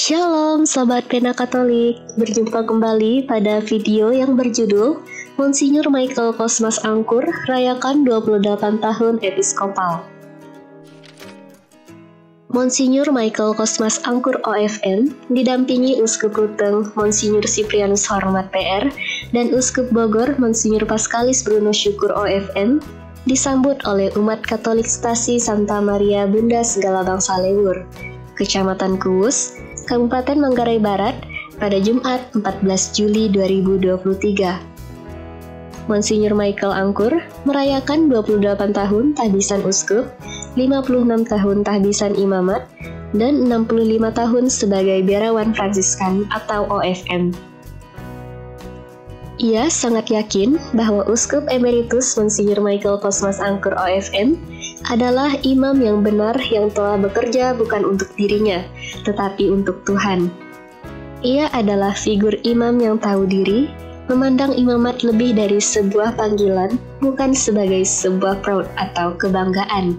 Shalom Sobat Pena Katolik, berjumpa kembali pada video yang berjudul Monsinyur Michael Cosmas Angkur rayakan 28 tahun Episkopal. Monsinyur Michael Cosmas Angkur OFM didampingi Uskup Ruteng Monsinyur Siprianus Hormat PR dan Uskup Bogor Monsinyur Paskalis Bruno Syukur OFM disambut oleh umat Katolik Stasi Santa Maria Bunda Segala Bangsa Lewur, Kecamatan Kuwus, Kabupaten Manggarai Barat pada Jumat 14 Juli 2023. Monsinyur Michael Angkur merayakan 28 tahun tahbisan uskup, 56 tahun tahbisan imamat, dan 65 tahun sebagai biarawan Fransiskan atau OFM. Ia sangat yakin bahwa Uskup Emeritus Monsinyur Michael Cosmas Angkur OFM adalah imam yang benar yang telah bekerja bukan untuk dirinya, tetapi untuk Tuhan. Ia adalah figur imam yang tahu diri, memandang imamat lebih dari sebuah panggilan, bukan sebagai sebuah proud atau kebanggaan.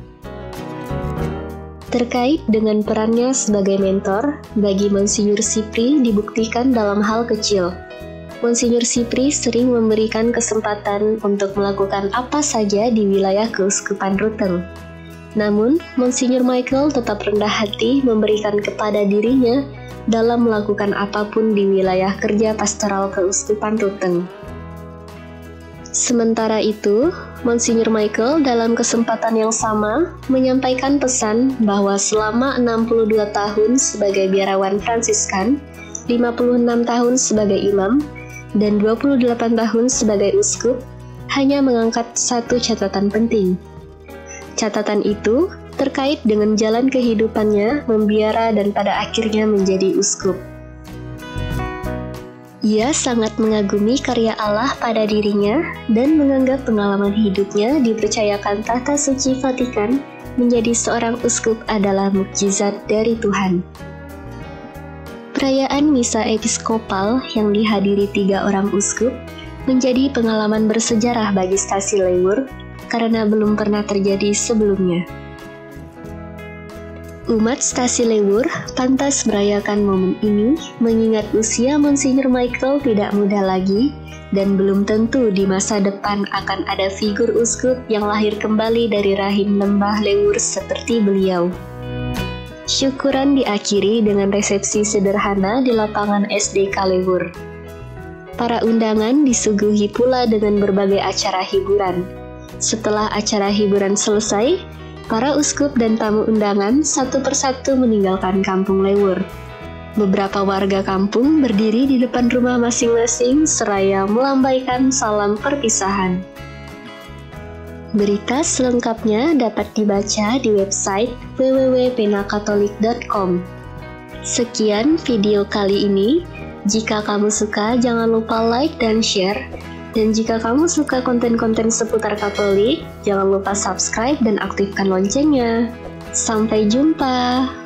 Terkait dengan perannya sebagai mentor, bagi Monsinyur Sipri dibuktikan dalam hal kecil. Monsinyur Sipri sering memberikan kesempatan untuk melakukan apa saja di wilayah Keuskupan Ruteng. Namun, Monsinyur Michael tetap rendah hati memberikan kepada dirinya dalam melakukan apapun di wilayah kerja pastoral Keuskupan Ruteng. Sementara itu, Monsinyur Michael dalam kesempatan yang sama menyampaikan pesan bahwa selama 62 tahun sebagai biarawan Fransiskan, 56 tahun sebagai imam, dan 28 tahun sebagai uskup, hanya mengangkat satu catatan penting. Catatan itu terkait dengan jalan kehidupannya membiara dan pada akhirnya menjadi uskup. Ia sangat mengagumi karya Allah pada dirinya dan menganggap pengalaman hidupnya dipercayakan Tahta Suci Vatikan menjadi seorang uskup adalah mukjizat dari Tuhan. Perayaan Misa Episkopal yang dihadiri 3 orang uskup menjadi pengalaman bersejarah bagi Stasi Lewur karena belum pernah terjadi sebelumnya. Umat Stasi Lewur pantas merayakan momen ini mengingat usia Monsinyur Michael tidak muda lagi dan belum tentu di masa depan akan ada figur uskup yang lahir kembali dari rahim lembah Lewur seperti beliau. Syukuran diakhiri dengan resepsi sederhana di lapangan SD Kalewur. Para undangan disuguhi pula dengan berbagai acara hiburan. Setelah acara hiburan selesai, para uskup dan tamu undangan satu persatu meninggalkan kampung Lewur. Beberapa warga kampung berdiri di depan rumah masing-masing seraya melambaikan salam perpisahan. Berita selengkapnya dapat dibaca di website www.penakatolik.com. Sekian video kali ini. Jika kamu suka, jangan lupa like dan share. Dan jika kamu suka konten-konten seputar Katolik, jangan lupa subscribe dan aktifkan loncengnya. Sampai jumpa!